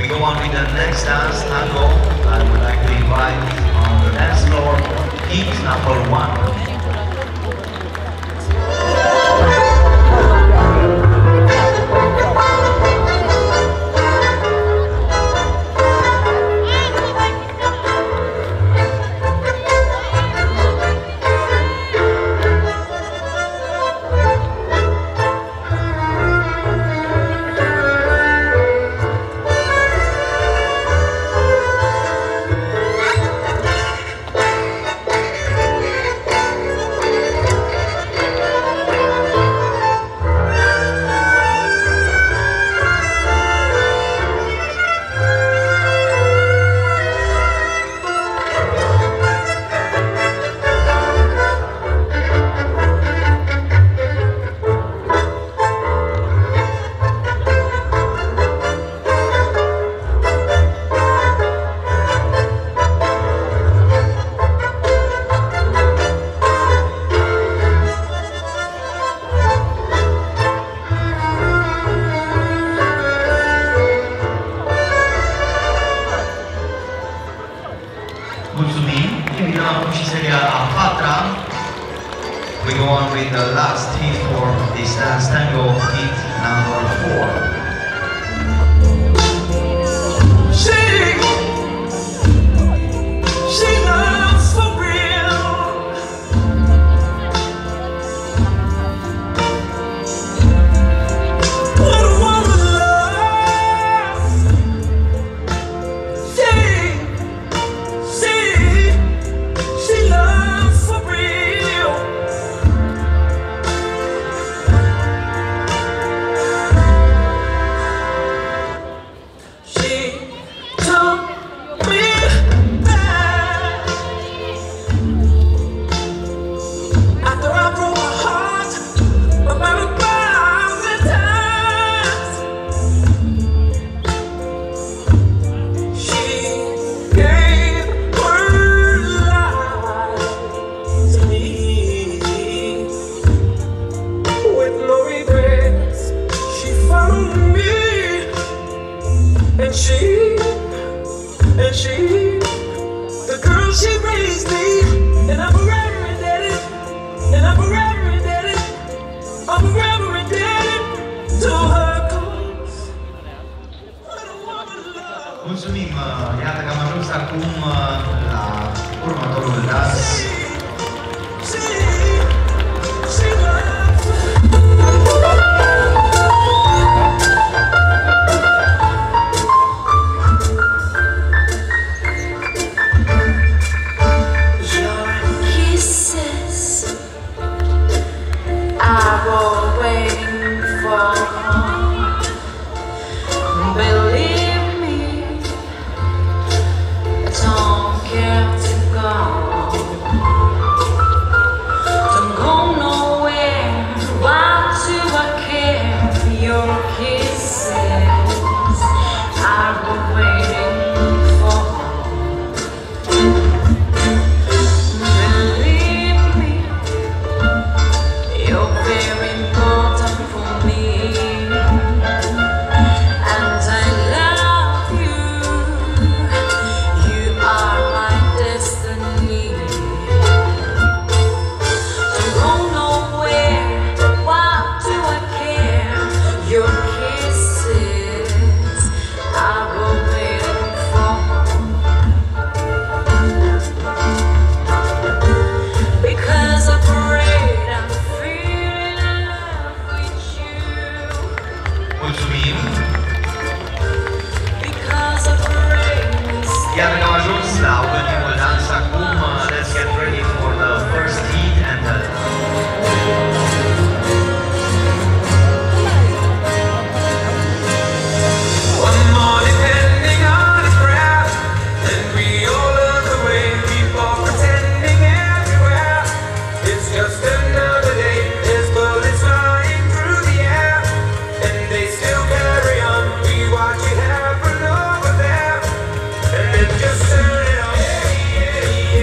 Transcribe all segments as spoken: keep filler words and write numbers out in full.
We go on with the next dance, tango. I would like to invite on the dance floor, heat number one. Mulțumim. Terminăm acum și seria a patra. We go on with the last hit for this dance tango, hit number four. And she, and she, the girl she raised me, and I'm forever indebted, and I'm forever indebted, I'm forever indebted to her cause. Mulțumim, iată că am ajuns acum la următorul dans. Iată că am ajuns la ultimul dans acum. Let's get ready for the first heat and the... One more depending on his breath, and we all love the way people pretending everywhere. It's just another day, there's bullets flying through the air, and they still carry on. We watch it happen over there, and then just turn it on. Yeah, yeah,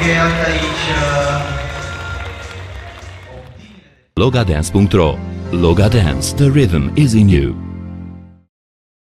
încheiat aici uh, logadance punct ro. Logadance, the rhythm is in you.